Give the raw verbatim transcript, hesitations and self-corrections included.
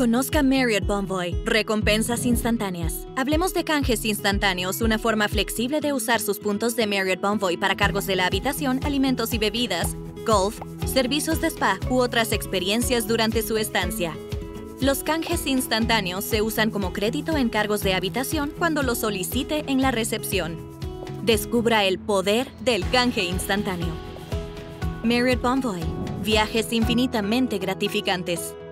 Conozca Marriott Bonvoy, recompensas instantáneas. Hablemos de canjes instantáneos, una forma flexible de usar sus puntos de Marriott Bonvoy para cargos de la habitación, alimentos y bebidas, golf, servicios de spa u otras experiencias durante su estancia. Los canjes instantáneos se usan como crédito en cargos de habitación cuando lo solicite en la recepción. Descubra el poder del canje instantáneo. Marriott Bonvoy. Viajes infinitamente gratificantes.